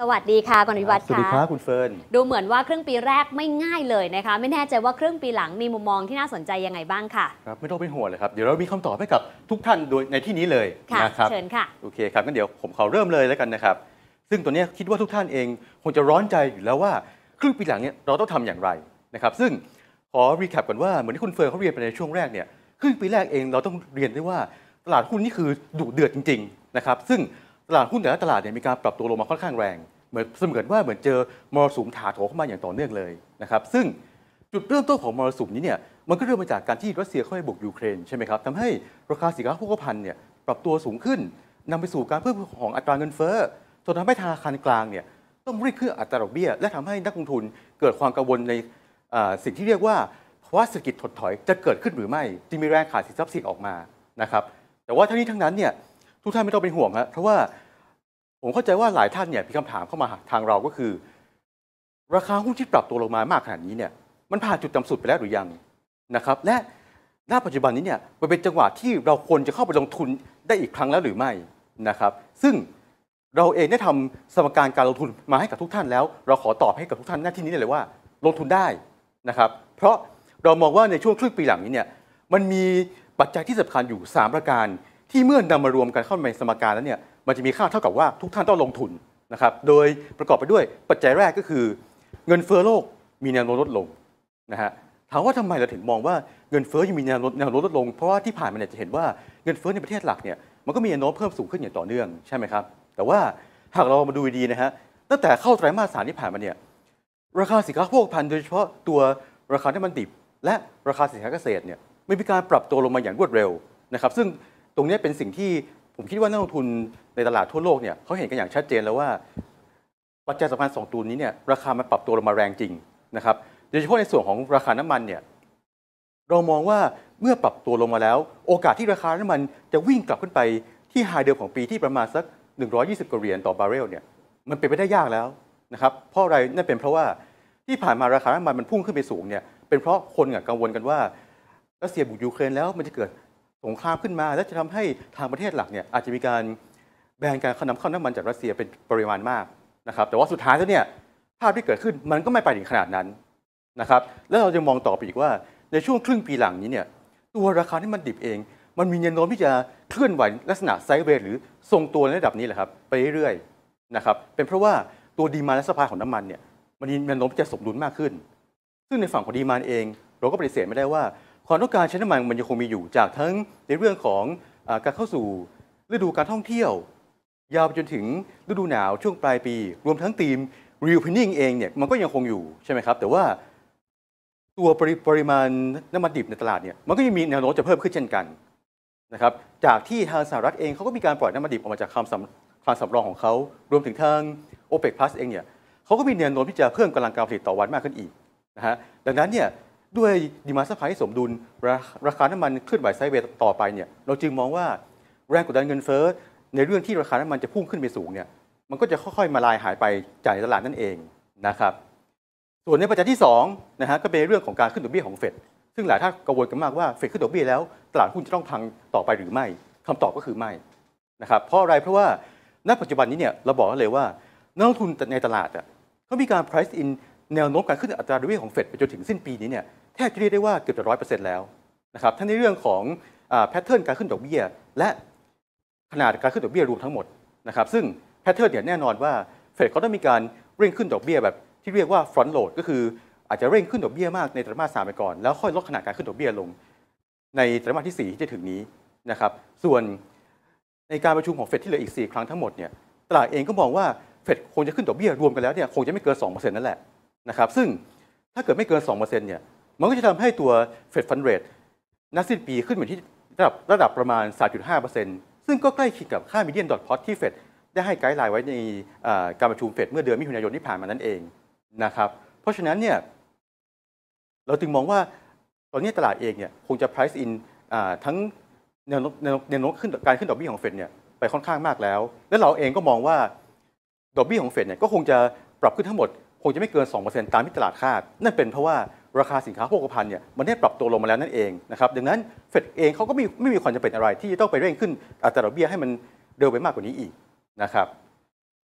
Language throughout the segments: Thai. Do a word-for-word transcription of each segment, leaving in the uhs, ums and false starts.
วัสดีค่ะคุณวิวัฒน์สวัสดีค่ะครับคุณเฟิร์นดูเหมือนว่าครึ่งปีแรกไม่ง่ายเลยนะคะไม่แน่ใจว่าครึ่งปีหลังมีมุมมองที่น่าสนใจยังไงบ้างค่ะครับไม่ต้องเป็นห่วงเลยครับเดี๋ยวเรามีคำตอบให้กับทุกท่านโดยในที่นี้เลยนะครับเชิญค่ะโอเคครับงั้นเดี๋ยวผมขอเริ่มเลยแล้วกันนะครับซึ่งตัวนี้คิดว่าทุกท่านเองคงจะร้อนใจอยู่แล้วว่าครึ่งปีหลังเนี่ยเราต้องทำอย่างไรนะครับซึ่งขอรีแคปก่อนว่าเหมือนที่คุณเฟิร์นเขาเรียนไปในช่วงแรกเนี่ยครึ่งปีแรกเองเราต้องเรียนได้ว่าตลาดหุ้นนี่คือดุเดือดจริงๆนะครับซึ่งตลาดหุ้นแต่ละตลาดเนี่ยมีการปรับตัวลงมาค่อนข้างแรงเหมือนเสมือนว่าเหมือนเจอมรสุมถาโถมเข้ามาอย่างต่อเนื่องเลยนะครับซึ่งจุดเริ่มต้นของมรสุมนี้เนี่ยมันก็เริ่มมาจากการที่รัสเซียเข้าไปบุกยูเครนใช่ไหมครับทำให้ราคาสินค้าโภคภัณฑ์เนี่ยปรับตัวสูงขึ้นนำไปสู่การเพิ่มของอัตราเงินเฟ้อจนทำให้ธนาคารกลางเนี่ยต้องรีดขึ้นอัตราดอกเบี้ยและทำให้นักลงทุนเกิดความกังวลในสิ่งที่เรียกว่าภาวะเศรษฐกิจถดถอยจะเกิดขึ้นหรือไม่จึงมีแรงขายสินทรัพย์สินออกมานะครับแต่ว่าทั้งนี้ทั้งนั้นเนี่ยทุกท่านไม่ต้องเป็นห่วงครับเพราะว่าผมเข้าใจว่าหลายท่านเนี่ยมีคำถามเข้ามาทางเราก็คือราคาหุ้นที่ปรับตัวลงมามากขนาดนี้เนี่ยมันผ่านจุดต่ำสุดไปแล้วหรือยังนะครับและณปัจจุบันนี้เนี่ยมันเป็นจังหวะที่เราควรจะเข้าไปลงทุนได้อีกครั้งแล้วหรือไม่นะครับซึ่งเราเองได้ทำสมการการลงทุนมาให้กับทุกท่านแล้วเราขอตอบให้กับทุกท่านหน้าที่นี้เลยว่าลงทุนได้นะครับเพราะเรามองว่าในช่วงครึ่งปีหลังนี้เนี่ยมันมีปัจจัยที่สำคัญอยู่สามประการที่เมื่อนำมารวมกันเข้าในสมการแล้วเนี่ยมันจะมีค่าเท่ากับว่าทุกท่านต้องลงทุนนะครับโดยประกอบไปด้วยปัจจัยแรกก็คือเงินเฟ้อโลกมีแนวโน้มลดลงนะฮะถามว่าทำไมเราถึงมองว่าเงินเฟ้อยังมีแนวโน้มลดลงเพราะว่าที่ผ่านมาเนี่ยจะเห็นว่าเงินเฟ้อในประเทศหลักเนี่ยมันก็มีแนวโน้มเพิ่มสูงขึ้นอย่างต่อเนื่องใช่ไหมครับแต่ว่าหากเรามาดูดีๆนะฮะตั้งแต่เข้าไตรมาสสามที่ผ่านมาเนี่ยราคาสินค้าโภคภัณฑ์โดยเฉพาะตัวราคาน้ำมันดิบและราคาสินค้าเกษตรเนี่ยไม่มีการปรับตัวลงมาอย่างรวดเร็วนะครับซึ่งตรงนี้เป็นสิ่งที่ผมคิดว่านักลงทุนในตลาดทั่วโลกเนี่ยเขาเห็นกันอย่างชัดเจนแล้วว่าปัจจัยสำคัญสองตัวนี้เนี่ยราคามันปรับตัวลงมาแรงจริงนะครับโดยเฉพาะในส่วนของราคาน้ำมันเนี่ยเรามองว่าเมื่อปรับตัวลงมาแล้วโอกาสที่ราคาน้ำมันจะวิ่งกลับขึ้นไปที่ไฮเดิมของปีที่ประมาณสักหนึ่งร้อยยี่สิบกว่าเหรียญต่อบาร์เรลเนี่ยมันเป็นไปได้ยากแล้วนะครับเพราะอะไรนั่นเป็นเพราะว่าที่ผ่านมาราคาน้ำมันมันพุ่งขึ้นไปสูงเนี่ยเป็นเพราะคนกังวลกันว่ารัสเซียบุกยูเครนแล้วมันจะเกิดสงครามขึ้นมาและจะทำให้ทางประเทศหลักเนี่ยอาจจะมีการแบนการนำเข้าน้ำมันจากรัสเซียเป็นปริมาณมากนะครับแต่ว่าสุดท้ายแล้วเนี่ยภาพที่เกิดขึ้นมันก็ไม่ไปถึงขนาดนั้นนะครับแล้วเราจะมองต่อไปอีกว่าในช่วงครึ่งปีหลังนี้เนี่ยตัวราคาน้ำมันดิบเองมันมีแนวโน้มที่จะเคลื่อนไหวลักษณะไซด์เวย์หรือทรงตัวในระดับนี้แหละครับไปเรื่อยๆนะครับเป็นเพราะว่าตัวดีมานด์และซัพพลายของน้ำมันเนี่ยมันมีแนวโน้มที่จะสมดุลมากขึ้นซึ่งในฝั่งของดีมานด์เองเราก็ปฏิเสธไม่ได้ว่าความต้องการใช้น้ำมันมันยังคงมีอยู่จากทั้งในเรื่องของการเข้าสู่ฤดูการท่องเที่ยวยาวไปจนถึงฤดูหนาวช่วงปลายปีรวมทั้งธีม reopening เองเนี่ยมันก็ยังคงอยู่ใช่ไหมครับแต่ว่าตัวปริปริมาณน้ำมันดิบในตลาดเนี่ยมันก็ยังมีแนวโน้มจะเพิ่มขึ้นเช่นกันนะครับจากที่ทางสหรัฐเองเขาก็มีการปล่อยน้ำมันดิบออกมาจากความสำความสำรองของเขารวมถึงทาง โอเปก พลัส เองเนี่ยเขาก็มีแนวโน้มที่จะเพิ่มกำลังการผลิตต่อวันมากขึ้นอีกนะฮะดังนั้นเนี่ยด้วยดีมานด์ซัพพลายที่สมดุลราคาน้ำมันเคลื่อนไหวไซด์เวย์ต่อไปเนี่ยเราจึงมองว่าแรงกดดันเงินเฟ้อในเรื่องที่ราคาน้ำมันจะพุ่งขึ้นไปสูงเนี่ยมันก็จะค่อยๆมาลายหายไปจากตลาดนั่นเองนะครับส่วนในปัจจัยที่สองนะฮะก็เป็นเรื่องของการขึ้นดอกเบี้ยของเฟดซึ่งหลายท่านกังวลกันมากว่าเฟดขึ้นดอกเบี้ยแล้วตลาดหุ้นจะต้องพังต่อไปหรือไม่คำตอบก็คือไม่นะครับเพราะอะไรเพราะว่าณปัจจุบันนี้เนี่ยเราบอกเลยว่านักลงทุนในตลาดอ่ะเขามีการ price in แนวโน้มการขึ้นอัตราดอกเบี้ยของเฟดไปจนถึงสิ้นปีนี้เนี่ยแทบจะเรียกได้ว่าเกือบจะร้อยเปอร์เซ็นต์แล้วนะครับทั้งในเรื่องของแพทเทิร์นการขึ้นดอกเบี้ยและขนาดการขึ้นดอกเบี้ยรวมทั้งหมดนะครับซึ่งแพทเทิร์นเนี่ยแน่นอนว่าเฟดเขาต้องมีการเร่งขึ้นดอกเบี้ยแบบที่เรียกว่า front load ก็คืออาจจะเร่งขึ้นดอกเบี้ยมากในไตรมาสสามไปก่อนแล้วค่อยลดขนาดการขึ้นดอกเบี้ยลงในไตรมาสที่สี่ที่จะถึงนี้นะครับส่วนในการประชุมของเฟดที่เหลืออีกสี่ครั้งทั้งหมดเนี่ยตลาดเองก็มองว่าเฟดคงจะขึ้นดอกเบี้ยรวมกันแล้วเนี่ยคงจะไม่เกิน สองเปอร์เซ็นต์ นั่นแหละนะครับซึ่งถ้าเกิดไม่เกิน สองเปอร์เซ็นต์ เนี่ยมันก็จะทำให้ตัว Fed Fund Rate ณสิ้นปีขึ้นมาที่ระดับระดับประมาณ สามจุดห้าเปอร์เซ็นต์ ซึ่งก็ใกล้เคียงกับค่า Median Dot Plot ที่เฟดได้ให้ไกด์ไลน์ไว้ในการประชุมเฟดเมื่อเดือนมิถุนายนที่ผ่านมานั่นเองนะครับเพราะฉะนั้นเนี่ยเราจึงมองว่าตอนนี้ตลาดเองเนี่ยคงจะ price in ทั้งแนวโน้มแนวโน้มขึ้นการขึ้นดอกเบี้ยของเฟดเนี่ยไปค่อนข้างมากแล้วและเราเองก็มองว่าดอกเบี้ยของเฟดเนี่ยก็คงจะปรับขึ้นทั้งหมดคงจะไม่เกิน สองเปอร์เซ็นต์ ตามที่ตลาดคาดนั่นเป็นเพราะว่าราคาสินค้าโภคภัณฑ์เนี่ยมันได้ปรับตัวลงมาแล้วนั่นเองนะครับดังนั้นเฟดเองเขาก็ไม่ไม่มีความจำเป็นอะไรที่จะต้องไปเร่งขึ้นอัตราดอกเบี้ยให้มันเร็วไปมากกว่านี้อีกนะครับ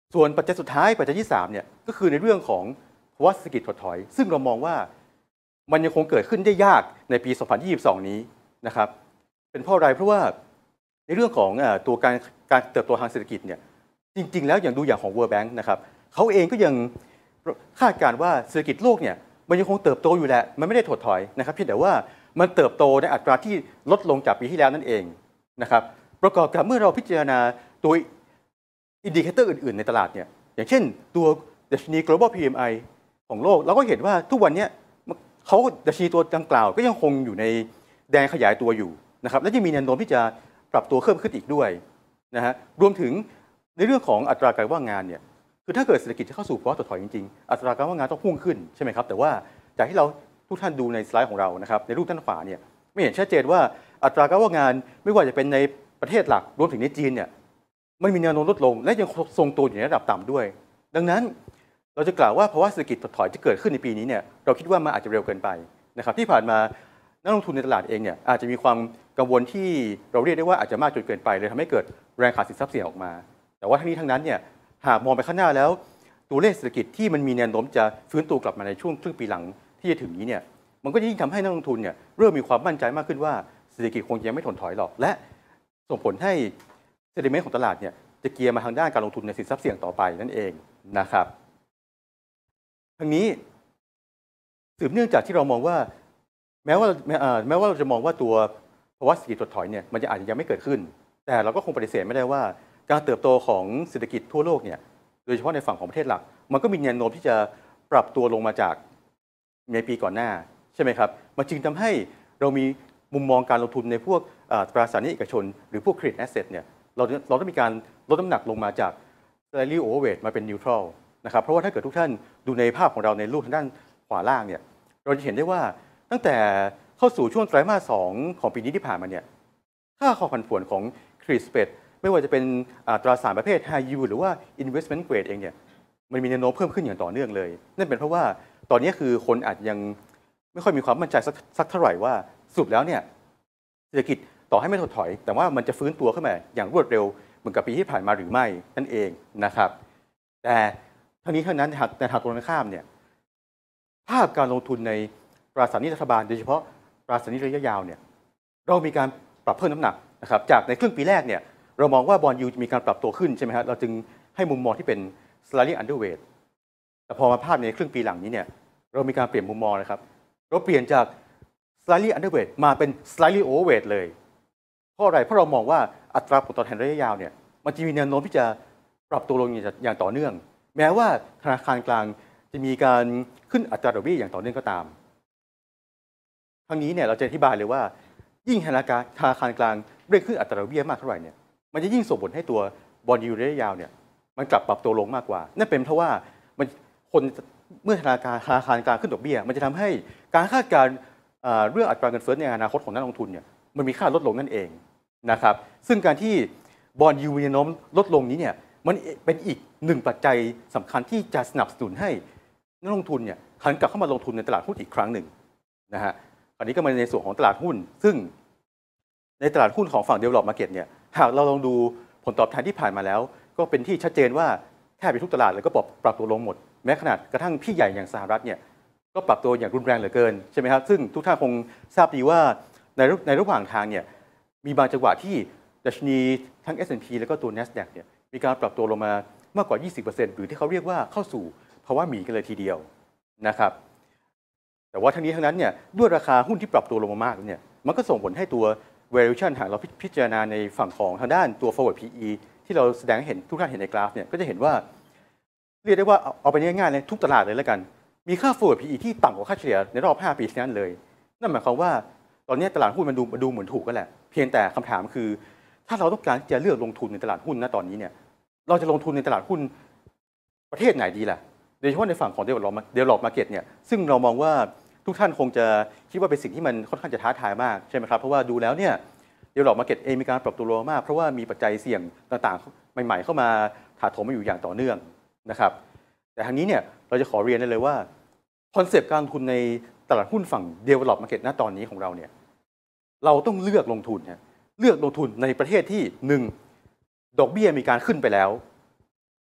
ส่วนปัจจัยสุดท้ายปัจจัยที่สามเนี่ยก็คือในเรื่องของภาวะเศรษฐกิจถดถอยซึ่งเรามองว่ามันยังคงเกิดขึ้นได้ยากในปี สองพันยี่สิบสอง นี้นะครับเป็นเพราะอะไรเพราะว่าในเรื่องของตัวการการเติบโตทางเศรษฐกิจเนี่ยจริงๆแล้วอย่างดูอย่างของ World Bank นะครับเขาเองก็ยังคาดการณ์ว่าเศรษฐกิจโลกเนี่ยมันยังคงเติบโตอยู่แหละมันไม่ได้ถดถอยนะครับเพียงแต่ว่ามันเติบโตในอัตราที่ลดลงจากปีที่แล้วนั่นเองนะครับประกอบกับเมื่อเราพิจารณาตัวอินดิเคเตอร์อื่นๆในตลาดเนี่ยอย่างเช่นตัวดัชนี global พี เอ็ม ไอ ของโลกเราก็เห็นว่าทุกวันนี้เขาดัชนีตัวดังกล่าวก็ยังคงอยู่ในแดนขยายตัวอยู่นะครับและยังมีแนวโน้มที่จะปรับตัวเพิ่มขึ้นอีกด้วยนะฮะรวมถึงในเรื่องของอัตราการว่างงานเนี่ยคือถ้าเกิดเศรษฐกิจจะเข้าสู่ภาวะถดถอยจริงๆอัตราการว่างงานต้องพุ่งขึ้นใช่ไหมครับแต่ว่าจากที่เราทุกท่านดูในสไลด์ของเรานะครับในรูปด้านขวาเนี่ยไม่เห็นชัดเจนว่าอัตราการว่างงานไม่ว่าจะเป็นในประเทศหลักรวมถึงในจีนเนี่ยมันมีแนวโน้มลดลงและยังทรงตัวอยู่ในระดับต่ำด้วยดังนั้นเราจะกล่าวว่าภาวะเศรษฐกิจถดถอยจะเกิดขึ้นในปีนี้เนี่ยเราคิดว่ามันอาจจะเร็วเกินไปนะครับที่ผ่านมานักลงทุนในตลาดเองเนี่ยอาจจะมีความกังวลที่เราเรียกได้ว่าอาจจะมากจนเกินไปเลยทำให้เกิดแรงขาดสินทรัพย์เสี่ยงออกมาแต่ว่าทั้งนี้ทั้งนั้นเนี่ยหากมองไปข้างหน้าแล้วตัวเลขเศรษฐกิจที่มันมีแนวโน้มจะฟื้นตัวกลับมาในช่วงครึ่งปีหลังที่จะถึงนี้เนี่ยมันก็ยิ่งทำให้นักลงทุนเนี่ยเริ่มมีความมั่นใจมากขึ้นว่าเศรษฐกิจคงยังไม่ถดถอยหรอกและส่งผลให้เซนติเมนต์ของตลาดเนี่ยจะเกียร์มาทางด้านการลงทุนในสินทรัพย์เสี่ยงต่อไปนั่นเองนะครับทั้งนี้สืบเนื่องจากที่เรามองว่าแม้ว่าแม้ว่าเราจะมองว่าตัวภาวะเศรษฐกิจถดถอยเนี่ยมันจะอาจจะยังไม่เกิดขึ้นแต่เราก็คงปฏิเสธไม่ได้ว่าการเติบโตของเศรษฐกิจทั่วโลกเนี่ยโดยเฉพาะในฝั่งของประเทศหลักมันก็มีแนวโน้มที่จะปรับตัวลงมาจากในปีก่อนหน้าใช่ไหมครับมันจึงทำให้เรามีมุมมองการลงทุนในพวกตราสารหนี้เอกชนหรือพวก credit asset เนี่ยเราเราต้องมีการลดน้ำหนักลงมาจาก slightly overweight มาเป็น neutral นะครับเพราะว่าถ้าเกิดทุกท่านดูในภาพของเราในรูปทางด้านขวาล่างเนี่ยเราจะเห็นได้ว่าตั้งแต่เข้าสู่ช่วงไตรมาสสองของปีนี้ที่ผ่านมาเนี่ยค่าความผันผวนของ credit spread ไม่ว่าจะเป็นตราสารประเภท high yield หรือว่า investment grade เองเนี่ยมันมีแนวโน้มเพิ่มขึ้นอย่างต่อเนื่องเลยนั่นเป็นเพราะว่าตอนนี้คือคนอาจยังไม่ค่อยมีความมั่นใจสักสักเท่าไหร่ว่าสรุปแล้วเนี่ยเศรษฐกิจต่อให้ไม่ถดถอยแต่ว่ามันจะฟื้นตัวขึ้นมาอย่างรวดเร็วเหมือนกับปีที่ผ่านมาหรือไม่นั่นเองนะครับแต่ทั้งนี้ทั้งนั้นในทางตรงกันข้ามเนี่ยภาพการลงทุนในตราสารหนี้รัฐบาลโดยเฉพาะตราสารหนี้ระยะยาวเนี่ยเรามีการปรับเพิ่มน้ำหนักนะครับจากในครึ่งปีแรกเนี่ยเรามองว่าบอนด์ยิลด์มีการปรับตัวขึ้นใช่ไหมครับเราจึงให้มุมมองที่เป็น slightly underweight แต่พอมาภาพในครึ่งปีหลังนี้เนี่ยเรามีการเปลี่ยนมุมมองนะครับเราเปลี่ยนจาก slightly underweight มาเป็น slightly overweight เลยเพราะอะไรเพราะเรามองว่าอัตราผลตอบแทนระยะยาวเนี่ยมันจะมีแนวโน้มที่จะปรับตัวลงอย่างต่อเนื่องแม้ว่าธนาคารกลางจะมีการขึ้นอัตราดอกเบี้ยอย่างต่อเนื่องก็ตามทั้งนี้เนี่ยเราจะอธิบายเลยว่ายิ่งธนาคารธนาคารกลางเร่งขึ้นอัตราดอกเบี้ยมากเท่าไหร่เนี่ยมันจะยิ่งส่งผลให้ตัวบอนด์ยิลด์ระยะยาวเนี่ยมันกลับปรับตัวลงมากกว่านั่นเป็นเพราะว่ามันคนเมื่อธนาคารธนาคารกลางขึ้นดอกเบี้ยมันจะทำให้การคาดการณ์เรื่องอัตราเงินเฟ้อในอนาคตของนักลงทุนเนี่ยมันมีค่าลดลงนั่นเองนะครับซึ่งการที่บอนด์ยิลด์มีแนวโน้มลดลงนี้เนี่ยมันเป็นอีกหนึ่งปัจจัยสำคัญที่จะสนับสนุนให้นักลงทุนเนี่ยหันกลับเข้ามาลงทุนในตลาดหุ้นอีกครั้งหนึ่งนะฮะอันนี้ก็มาในส่วนของตลาดหุ้นซึ่งในตลาดหุ้นของฝั่ง develop market เนี่ยหากเราลองดูผลตอบแทนที่ผ่านมาแล้วก็เป็นที่ชัดเจนว่าแทบจะทุกตลาดเลยก็ปรับปรับตัวลงหมดแม้ขนาดกระทั่งพี่ใหญ่อย่างสหรัฐเนี่ยก็ปรับตัวอย่างรุนแรงเหลือเกินใช่ไหมครับซึ่งทุกท่านคงทราบดีว่าในในระหว่างทางเนี่ยมีบางจังหวะที่ดัชนีทั้ง เอส แอนด์ พี แล้วก็ตัว NASDAQ เนี่ยมีการปรับตัวลงมามากกว่า ยี่สิบเปอร์เซ็นต์ หรือที่เขาเรียกว่าเข้าสู่ภาวะหมีกันเลยทีเดียวนะครับแต่ว่าทั้งนี้ทั้งนั้นเนี่ยด้วยราคาหุ้นที่ปรับตัวลงมามากเนี่ยมันก็ส่งผลให้ตัว valuation หากเราพิจารณาในฝั่งของทางด้านตัว forward พี อี ที่เราแสดงให้เห็นทุกท่านเห็นในกราฟเนี่ยก็จะเห็นว่าเรียกได้ว่าเอาไปง่ายๆเลยทุกตลาดเลยแล้วกันมีค่า forward พี อี ที่ต่ำกว่าค่าเฉลี่ยในรอบห้าปีนั้นเลยนั่นหมายความว่าตอนนี้ตลาดหุ้นมันดูมันดูเหมือนถูกก็แหละเพียงแต่คำถามคือถ้าเราต้องการจะเลือกลงทุนในตลาดหุ้นณตอนนี้เนี่ยเราจะลงทุนในตลาดหุ้นประเทศไหนดีล่ะโดยเฉพาะในฝั่งของ develop market เนี่ยซึ่งเรามองว่าทุกท่านคงจะคิดว่าเป็นสิ่งที่มันค่อนข้างจะท้าทายมากใช่ไหมครับเพราะว่าดูแล้วเนี่ย develop market เองมีการปรับตัวลงมากเพราะว่ามีปัจจัยเสี่ยงต่างๆใหม่ๆเข้ามาถาโถมมาอยู่อย่างต่อเนื่องนะครับแต่ทางนี้เนี่ยเราจะขอเรียนได้เลยว่าคอนเซปต์การลงทุนในตลาดหุ้นฝั่ง develop market ณตอนนี้ของเราเนี่ยเราต้องเลือกลงทุนเนี่ยเลือกลงทุนในประเทศที่หนึ่งดอกเบี้ยมีการขึ้นไปแล้วและ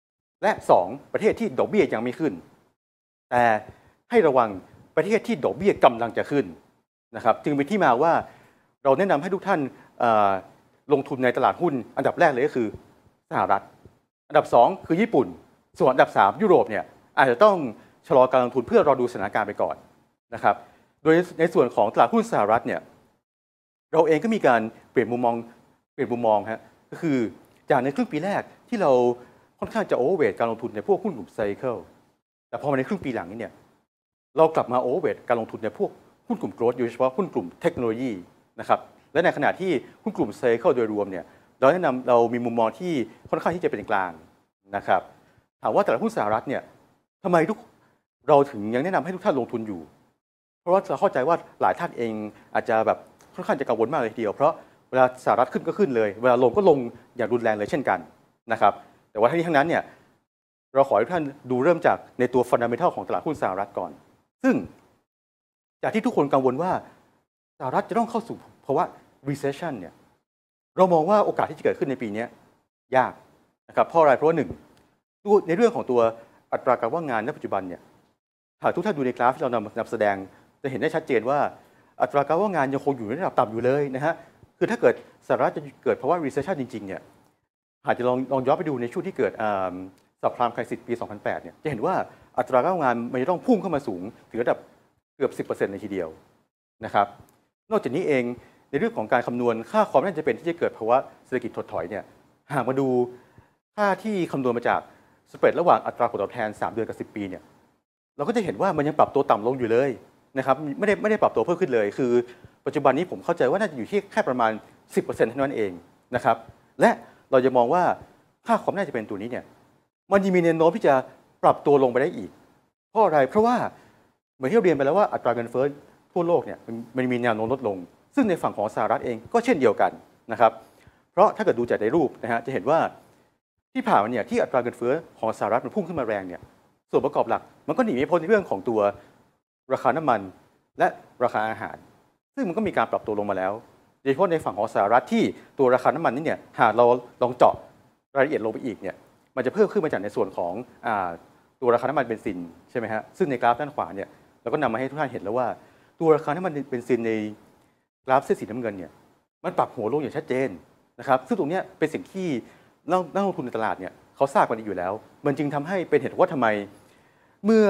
และสองประเทศที่ดอกเบี้ยยังไม่ขึ้นแต่ให้ระวังประเทศที่ดอกเบี้ยกำลังจะขึ้นนะครับจึงเป็นที่มาว่าเราแนะนำให้ทุกท่านลงทุนในตลาดหุ้นอันดับแรกเลยก็คือสหรัฐอันดับสองคือญี่ปุ่นส่วนอันดับสามยุโรปเนี่ยอาจจะต้องชะลอการลงทุนเพื่อรอดูสถานการณ์ไปก่อนนะครับโดยในส่วนของตลาดหุ้นสหรัฐเนี่ยเราเองก็มีการเปลี่ยนมุมมองเปลี่ยนมุมมองฮะก็คือจากในครึ่งปีแรกที่เราค่อนข้างจะโอเวอร์เวทการลงทุนในพวกหุ้นกลุ่มไซเคิลแต่พอมาในครึ่งปีหลังนี้เนี่ยเรากลับมาโอเวอร์เวทการลงทุนในพวกหุ้นกลุ่มโกรทโดยเฉพาะหุ้นกลุ่มเทคโนโลยีนะครับและในขณะที่หุ้นกลุ่มไซเคิลโดยรวมเนี่ยเราแนะนำเรามีมุมมองที่ค่อนข้างที่จะเป็นกลางนะครับถามว่าตลาดหุ้นสหรัฐเนี่ยทำไมทุกเราถึงยังแนะนำให้ทุกท่านลงทุนอยู่เพราะว่าเราเข้าใจว่าหลายท่านเองอาจจะแบบค่อนข้างจะกังวลมากเลยทีเดียวเพราะเวลาสหรัฐขึ้นก็ขึ้นเลยเวลาลงก็ลงอย่างรุนแรงเลยเช่นกันนะครับแต่ว่าทั้งนี้ทั้งนั้นเนี่ยเราขอให้ทุกท่านดูเริ่มจากในตัวฟันดัมเมนทัลของตลาดหุ้นสหรัฐก่อนซึ่งจากที่ทุกคนกังวลว่าสหรัฐจะต้องเข้าสู่ภาวะ recession เนี่ยเรามองว่าโอกาสที่จะเกิดขึ้นในปีนี้ยากนะครับเพราะอะไรเพราะว่าหนึ่งในเรื่องของตัวอัตราการว่างงานณปัจจุบันเนี่ยหากทุกท่านดูในกราฟที่เรานำนำแสดงจะเห็นได้ชัดเจนว่าอัตราการว่างงานยังคงอยู่ในระดับต่ำอยู่เลยนะฮะคือถ้าเกิดสหรัฐจะเกิดภาวะ recession จริงๆเนี่ยหากจะลองลองย้อนไปดูในช่วงที่เกิดซับไพรม์ไครซิสปีสองพันแปดเนี่ยจะเห็นว่าอัตราการว่างงานมันจะต้องพุ่งเข้ามาสูงถึงระดับเกือบ สิบเปอร์เซ็นต์ ในทีเดียวนะครับนอกจากนี้เองในเรื่องของการคำนวณค่าความน่าจะเป็นที่จะเกิดภาวะเศรษฐกิจถดถอยเนี่ยหากมาดูค่าที่คำนวณมาจากสเปรดระหว่างอัตราผลตอบแทนสามเดือนกับสิบปีเนี่ยเราก็จะเห็นว่ามันยังปรับตัวต่ำลงอยู่เลยนะครับไม่ได้ไม่ได้ปรับตัวเพิ่มขึ้นเลยคือปัจจุบันนี้ผมเข้าใจว่าน่าจะอยู่ที่แค่ประมาณ สิบเปอร์เซ็นต์ เท่านั้นเองนะครับและเราจะมองว่าค่าความน่าจะเป็นตัวนี้เนี่ยมันยังมีแนวโน้มที่จะปรับตัวลงไปได้อีกเพราะอะไรเพราะว่าเหมือนที่เราเรียนไปแล้วว่าอัตราเงินเฟ้อทั่วโลกเนี่ยมันมีแนวโน้มลดลงซึ่งในฝั่งของสหรัฐเองก็เช่นเดียวกันนะครับเพราะถ้าเกิดดูจากในรูปนะฮะจะเห็นว่าที่ผ่านมาเนี่ยที่อัตราเงินเฟ้อของสหรัฐมันพุ่งขึ้นมาแรงเนี่ยส่วนประกอบหลักมันก็หนีไม่พ้นในเรื่องของตัวราคาน้ำมันและราคาอาหารซึ่งมันก็มีการปรับตัวลงมาแล้วโดยเฉพาะในฝั่งของสหรัฐที่ตัวราคาน้ำมันนี่เนี่ยหากเราลองเจาะรายละเอียดลงไปอีกเนี่ยมันจะเพิ่มขึ้นมาจากในส่วนของอ่าตัวราคาน้ำมันเบนซินใช่ไหมฮะซึ่งในกราฟด้านขวาเนี่ยเราก็นำมาให้ทุกท่านเห็นแล้วว่าตัวราคาน้ำมันเบนซินในกราฟเส้นสีน้ำเงินเนี่ยมันปรับหัวลงอย่างชัดเจนนะครับซึ่งตรงนี้เป็นสิ่งที่นักลงทุนในตลาดเนี่ยเขาทราบกันดีอยู่แล้วมันจึงทำให้เป็นเหตุว่าทำไมเมื่อ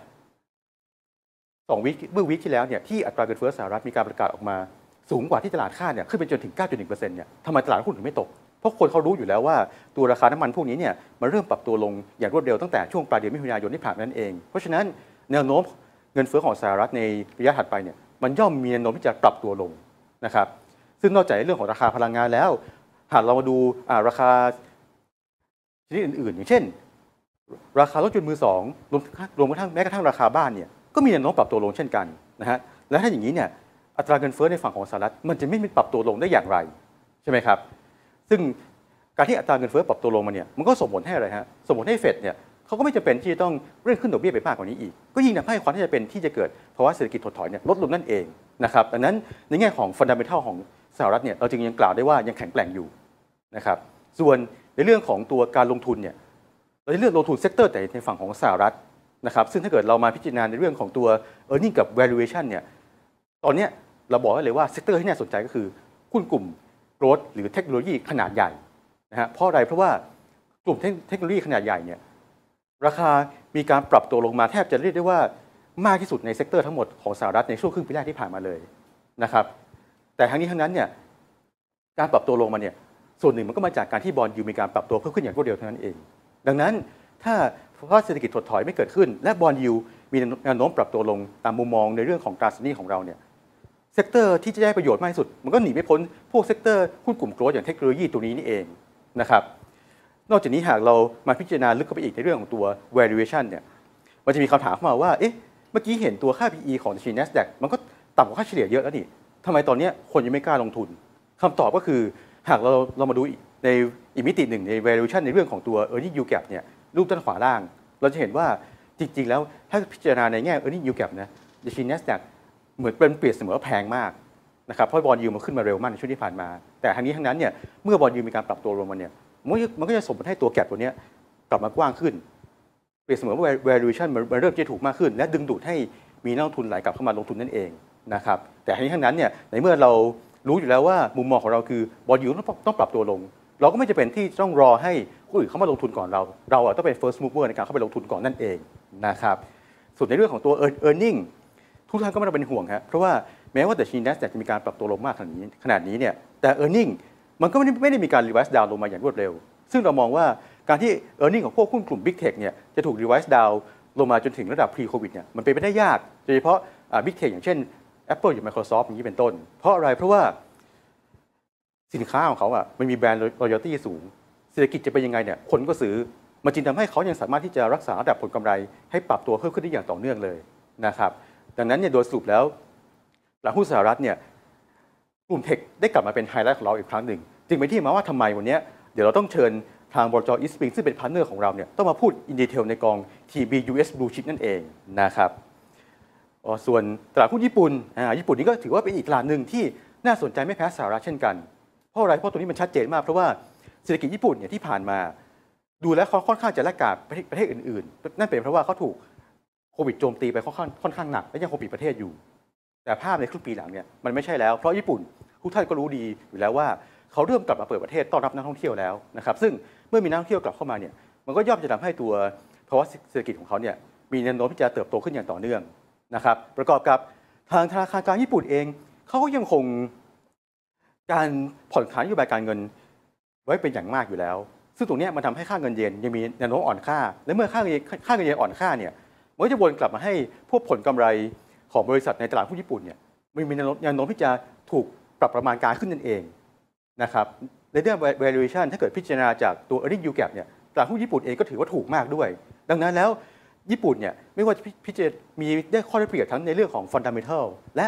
สองวีคเมื่อวีคที่แล้วเนี่ยที่อัตราเงินเฟ้อสหรัฐมีการประกาศออกมาสูงกว่าที่ตลาดคาดเนี่ยขึ้นไปจนถึง เก้าจุดหนึ่งเปอร์เซ็นต์ เนี่ยทำไมตลาดหุ้นถึงไม่ตกเพราะคนเขารู้อยู่แล้วว่าตัวราคาน้ำมันพวกนี้เนี่ยมันเริ่มปรับตัวลงอย่างรวดเร็วตั้งแต่ช่วงปลายเดือนมิถุนายนที่ผ่านมานั่นเองเพราะฉะนั้นแนวโน้มเงินเฟ้อของสหรัฐในระยะถัดไปเนี่ยมันย่อมมีแนวโน้มที่จะปรับตัวลงนะครับซึ่งนอกจากเรื่องของราคาพลังงานแล้วหากเรามาดูราคาชนิดอื่นๆอย่างเช่นราคารถยนต์มือสองรวมรวมกระทั่งแม้กระทั่งราคาบ้านเนี่ยก็มีแนวโน้มปรับตัวลงเช่นกันนะฮะและถ้าอย่างนี้เนี่ยอัตราเงินเฟ้อในฝั่งของสหรัฐมันจะไม่ปรับตัวลงได้อย่างไรใช่ไหมครับซึ่งการที่อัตราเงินเฟ้อปรับตัวลงมาเนี่ยมันก็ส่งผลให้อะไรฮะส่งผลให้เฟดเนี่ยเขาก็ไม่จำเป็นที่จะต้องเร่งขึ้นดอกเบี้ยไปมากกว่านี้อีกก็ยิ่งทำให้ความที่จะเป็นที่จะเกิดภาวะเศรษฐกิจถดถอยเนี่ยลดลงนั่นเองนะครับดังนั้นในแง่ของฟันดัมเมนทัลของสหรัฐเนี่ยเราจึงยังกล่าวได้ว่ายังแข็งแกร่งอยู่นะครับส่วนในเรื่องของตัวการลงทุนเนี่ยเราจะเลือกลงทุนเซกเตอร์แต่ในฝั่งของสหรัฐนะครับซึ่งถ้าเกิดเรามาพิจารณาในเรื่องของตัว earning กับ valuation เนี่ยตอนนี้เราบอกได้เลยว่าเซกเตอร์ที่น่าสนใจก็คือหุ้นกลุ่ม growth หรือเทคโนโลยีขนาดใหญ่นะฮะเพราะอะไรเพราะว่ากลุ่มเทคโนโลยีขนาดใหญ่เนี่ยราคามีการปรับตัวลงมาแทบจะเรียกได้ว่ามากที่สุดในเซกเตอร์ทั้งหมดของสหรัฐในช่วงครึ่งปีแรกที่ผ่านมาเลยนะครับแต่ทั้งนี้ทั้งนั้นเนี่ยการปรับตัวลงมาเนี่ยส่วนหนึ่งมันก็มาจากการที่บอนด์ยิลด์มีการปรับตัวเพิ่มขึ้นอย่างรวดเร็วเท่านั้นเองดังนั้นถ้าภาวะเศรษฐกิจถดถอยไม่เกิดขึ้นและบอนด์ยิลด์มีแนวโน้มปรับตัวลงตามมุมมองในเรื่องของตราสารหนี้ของเราเนี่ยเซกเตอร์ที่จะได้ประโยชน์มากที่สุดมันก็หนีไม่พ้นพวกเซกเตอร์หุ้นกลุ่มโกลด์อย่างเทคโนโลยีตัวนี้นี่เองนะครับนอกจากนี้หากเรามาพิจารณาลึกเข้าไปอีกในเรื่องของตัว valuation เนี่ยมันจะมีคำถามเข้ามาว่าเอ๊ะเมื่อกี้เห็นตัวค่า พี อี ของดัชนี NASDAQ มันก็ต่ำกว่าค่าเฉลี่ยเยอะแล้วนี่ทำไมตอนนี้คนยังไม่กล้าลงทุนคำตอบก็คือหากเราเรามาดูในอีกมิติหนึ่งใน valuation ในเรื่องของตัว earning yield gap เนี่ยรูปด้านขวาล่างเราจะเห็นว่าจริงๆแล้วถ้าพิจารณาในแง่ earning yield gap นะดัชนี NASDAQ เหมือนเป็นเปรียบเสมอแพงมากนะครับเพราะบอนด์ยิลด์มันขึ้นมาเร็วมากในช่วงที่ผ่านมาแต่ทั้งนี้ทั้งนั้นเนี่ยเมื่อบอนด์ยิลด์มีการปรับตัวลงมาเนี่ยมันก็จะส่งผลให้ตัวแก็ปตัวนี้กลับมากว้างขึ้นเปรียบเสมือนว่า valuation มันเริ่มจะถูกมากขึ้นและดึงดูดให้มีนักลงทุนไหลกลับเข้ามาลงทุนนั่นเองนะครับแต่ทั้งนี้ทั้งนั้นเนี่ยในเมื่อเรารู้อยู่แล้วว่ามุมมองของเราคือบอลยูต้องต้องปรับตัวลงเราก็ไม่จำเป็นที่ต้องรอให้ผู้อื่นเข้ามาลงทุนก่อนเราเราต้องเป็น first mover ในการเข้าไปลงทุนก่อนนั่นเองนะครับส่วนในเรื่องของตัว earning ทุกท่านก็ไม่ต้องเป็นห่วงครับเพราะว่าแม้ว่าดัชนี NASDAQ จะมีการปรับตัวลงมากขนาดนี้ขนาดนี้เนี่ยแต่ earning มันก็ไม่ได้ไม่ได้มีการ revise down ลงมาอย่างรวดเร็วซึ่งเรามองว่าการที่ earning ของพวกหุ้นกลุ่ม Big Tech เนี่ยจะถูก revise down ลงมาจนถึงระดับ pre covid เนี่ยมันเป็นไปได้ยากโดยเฉพาะ Big Tech อย่างเช่น Apple หรือ Microsoft อย่างนี้เป็นต้นเพราะอะไรเพราะว่าสินค้าของเขาอ่ะมันมีแบรนด์ loyalty สูงเศรษฐกิจจะเป็นยังไงเนี่ยคนก็ซื้อมันจึงทำให้เขายังสามารถที่จะรักษาระดับผลกำไรให้ปรับตัวเพิ่มขึ้นได้อย่างต่อเนื่องเลยนะครับดังนั้นเนี่ยโดยสรุปแล้วตลาดหุ้นสหรัฐเนี่ยกลุ่มเทคได้กลับมาเป็นไฮไลท์ของเราอีกครั้งหนึ่งจึงเป็นที่มาว่าทำไมวันนี้เดี๋ยวเราต้องเชิญทางบลจ. East Spring ซึ่งเป็นพาร์ทเนอร์ของเราเนี่ยต้องมาพูดอินดีเทลในกอง ที บี ยู เอส Blue Chip นั่นเองนะครับส่วนตลาดหุ้นญี่ปุ่นญี่ปุ่นนี่ก็ถือว่าเป็นอีกตลาดหนึ่งที่น่าสนใจไม่แพ้สหรัฐเช่นกันเพราะอะไรเพราะตัวนี้มันชัดเจนมากเพราะว่าเศรษฐกิจญี่ปุ่นเนี่ยที่ผ่านมาดูแล้วเขาค่อนข้างจะแลกขาดประเทศอื่นๆนั่นเป็นเพราะว่าเขาถูกโควิดโจมตีไปค่อนข้างค่อนข้างหนักและยังคงปิดประเทศอยู่แต่ภาพในครึ่งปีหลังเนี่ยมันไม่ใช่แล้วเพราะญี่ปุ่นทุกท่านก็รู้ดีอยู่แล้วว่าเขาเริ่มกลับมาเปิดประเทศต้อนรับนักท่องเที่ยวแล้วนะครับซึ่งเมื่อมีนักท่องเที่ยวกลับเข้ามาเนี่ยมันก็ย่อมจะทำให้ตัวภาวะเศรษฐกิจของเขาเนี่ยมีแนวโน้มที่จะเติบโตขึ้นอย่างต่อเนื่องนะครับประกอบกับทางธนาคารกลางญี่ปุ่นเองเขาก็ยังคงการผ่อนคลายนโยบายการเงินไว้เป็นอย่างมากอยู่แล้วซึ่งตรงนี้มันทำให้ค่าเงินเยนยังมีแนวโน้มอ่อนค่าและเมื่อค่าเงินค่าเงินเยนอ่อนค่าเนี่ยมันก็จะวนกลับมาให้พวกผลกำไรของบริษัทในตลาดหุ้นญี่ปุ่นเนี่ยมันมีแนวโน้มที่จะถูกปรับประมาณการขึ้นนั่นเองนะครับในเรื่อง valuation ถ้าเกิดพิจารณาจากตัว earning yield gap เนี่ยตลาดหุ้นญี่ปุ่นเองก็ถือว่าถูกมากด้วยดังนั้นแล้วญี่ปุ่นเนี่ยไม่ว่าจะพิจารณามีได้ข้อได้เปรียบทั้งในเรื่องของ fundamental และ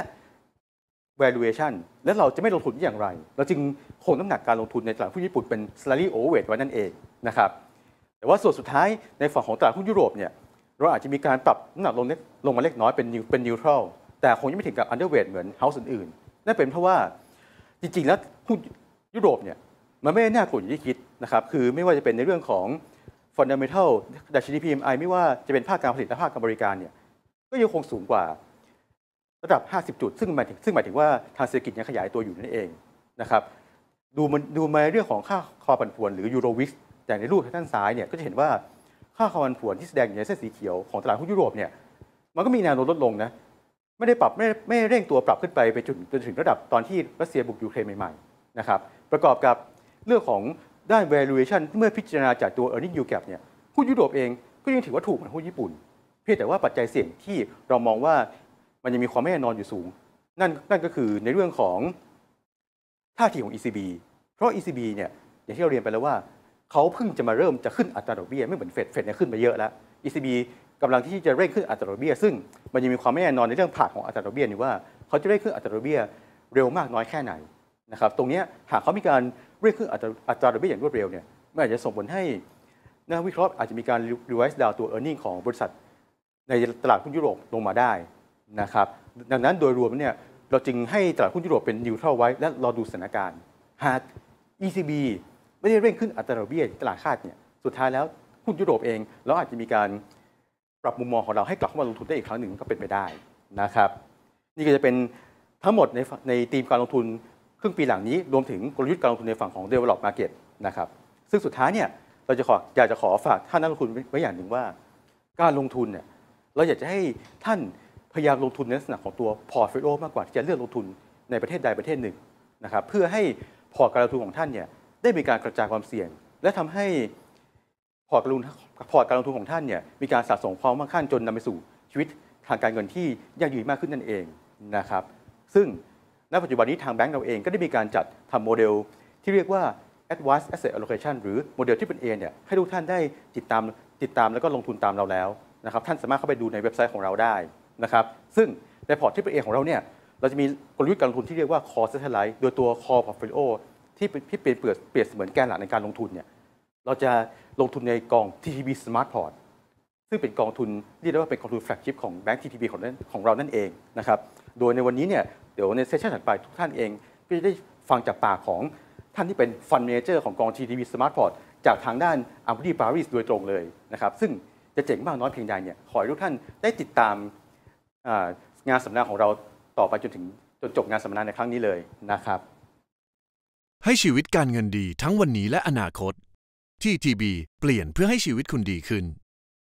valuation และเราจะไม่ลงทุนอย่างไรเราจึงคงน้ำหนักการลงทุนในตลาดหุ้นญี่ปุ่นเป็น slightly overweight ไว้นั่นเองนะครับแต่ว่าส่วนสุดท้ายในฝั่งของตลาดหุ้นยุโรปเนี่ยเราอาจจะมีการปรับน้ำหนักลงลงมาเล็กน้อยเป็นเป็น neutral แต่คงยังไม่ถึงกับ underweight เหมือน house อื่นๆนั่นเป็นเพราะว่าจริงๆแล้วหุ้นยุโรปเนี่ยมันไม่ได้น่ากลัวอย่างที่คิดนะครับคือไม่ว่าจะเป็นในเรื่องของ fundamental ดัชนี พี เอ็ม ไอ ไม่ว่าจะเป็นภาคการผลิตและภาคการบริการเนี่ยก็ยังคงสูงกว่าระดับห้าสิบจุดซึ่งหมายถึงซึ่งหมายถึงว่าทางเศรษฐกิจยังขยายตัวอยู่นั่นเองนะครับดูมันดูมาเรื่องของค่าคอผันผวนหรือยูโรวิกอย่างในรูปทางด้านซ้ายเนี่ยก็จะเห็นว่าค่าคอผันผวนที่แสดงอยู่ในเส้นสีเขียวของตลาดหุ้นยุโรปเนี่ยมันก็มีแนวโน้มลดลงนะไม่ได้ปรับไม่ไม่เร่งตัวปรับขึ้นไปไปจนจนถึงระดับตอนที่รัสเซียบุกยูเครนใหม่ๆนะครับประกอบกับเรื่องของด้าน valuation เมื่อพิจารณาจากตัว earning yield gap เนี่ยหุ้นยุโรปเองก็ยังถือว่าถูกเหมือนหุ้นญี่ปุ่นเพียงแต่ว่าปัจจัยเสี่ยงที่เรามองว่ามันยังมีความไม่แน่นอนอยู่สูงนั่นนั่นก็คือในเรื่องของท่าทีของ อี ซี บี เพราะ อี ซี บี เนี่ยอย่างที่เราเรียนไปแล้วว่าเขาเพิ่งจะมาเริ่มจะขึ้นอัตราดอกเบี้ยไม่เหมือนเฟดเฟดเนี่ยขึ้นมาเยอะแล้ว อี ซี บี กำลังที่จะเร่งขึ้นอัตราดอกเบี้ยซึ่งมันยังมีความไม่แน่นอนในเรื่องผ่านของอัตราดอกเบี้ยนี่ว่าเขาจะเร่งขึ้นอัตราดอกเบี้ยเร็วมากน้อยแค่ไหนนะครับตรงนี้หากเขามีการเร่งขึ้นอัตราอัตราดอกเบี้ยอย่างรวดเร็วเนี่ยมันอาจจะส่งผลให้นักวิเคราะห์อาจจะมีการ revise down ตัว earning ของบริษัทในตลาดหุ้นยุโรปลงมาได้นะครับดังนั้นโดยรวมเนี่ยเราจึงให้ตลาดหุ้นยุโรปเป็นนิวทรัลไว้และรอดูสถานการณ์หาก อี ซี บี ไม่ได้เร่งขึ้นอัตราดอกเบี้ยตลาดคาดเนี่ยสุดท้ายแล้วหุ้นยุโรปเองเราอาจจะมีการปรับมุมมองของเราให้กลับเข้ามาลงทุนได้อีกครั้งหนึ่งก็เป็นไปได้นะครับนี่ก็จะเป็นทั้งหมดในในธีมการลงทุนครึ่งปีหลังนี้รวมถึงกลยุทธ์การลงทุนในฝั่งของ develop market นะครับซึ่งสุดท้ายเนี่ยเราจะขออยากจะขอฝากท่านนักลงทุนไว้อย่างหนึ่งว่าการลงทุนเนี่ยเราอยากจะให้ท่านพยายามลงทุนในลักษณะของตัวพอร์ตโฟลิโอมากกว่าที่จะเลือกลงทุนในประเทศใดประเทศหนึ่งนะครับเพื่อให้พอร์ตการลงทุนของท่านเนี่ยได้มีการกระจายความเสี่ยงและทำให้พอร์ตการลงทุนพอร์ตการลงทุนของท่านเนี่ยมีการสะสมความมั่งคั่งจนนำไปสู่ชีวิตทางการเงินที่ยั่งยืนมากขึ้นนั่นเองนะครับซึ่งณปัจจุบันนี้ทางแบงก์เราเองก็ได้มีการจัดทำโมเดลที่เรียกว่า Advanced Asset Allocation หรือโมเดลที่เป็น A เนี่ยให้ทุกท่านได้ติดตามติดตามแล้วก็ลงทุนตามเราแล้วนะครับท่านสามารถเข้าไปดูในเว็บไซต์ของเราได้นะครับซึ่งในพอร์ตที่เป็น A ของเราเนี่ยเราจะมีกลยุทธ์การลงทุนที่เรียกว่า Core Satellite โดยตัว Core Portfolio ที่เป็นที่เป็นเปรียบเสมือนแกนหลักในการลงทุนเนี่ยเราจะลงทุนในกอง ที ที บี Smart Port ซึ่งเป็นกองทุนเรียกได้ว่าเป็นกองทุนแฟลกชิพของแบงก์ ที ที บี ของของเรานั่นเองนะครับโดยในวันนี้เนี่ยเดี๋ยวในเซสชั่นถัดไปทุกท่านเองก็จะได้ฟังจากปากของท่านที่เป็น Fund Manager ของกอง ที ที บี Smart Port จากทางด้านอัมพ r ีปารีสโดยตรงเลยนะครับซึ่งจะเจ๋งมากน้อยเพียงใดเนี่ยขอให้ทุกท่านได้ติดตามงานสัมมนาของเราต่อไปจนถึงจนจบงานสัมมนาในครั้งนี้เลยนะครับให้ชีวิตการเงินดีทั้งวันนี้และอนาคต ที ที บี เปลี่ยนเพื่อให้ชีวิตคุณดีขึ้น